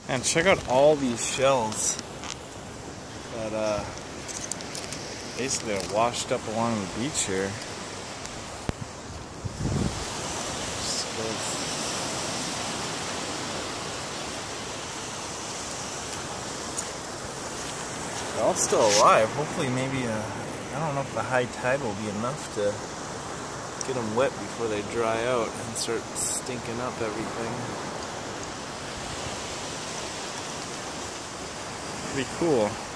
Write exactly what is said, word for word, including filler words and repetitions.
And check out all these shells that uh, basically are washed up along the beach here. They're all still alive. Hopefully maybe, uh, I don't know if the high tide will be enough to get them wet before they dry out and start stinking up everything. Pretty cool.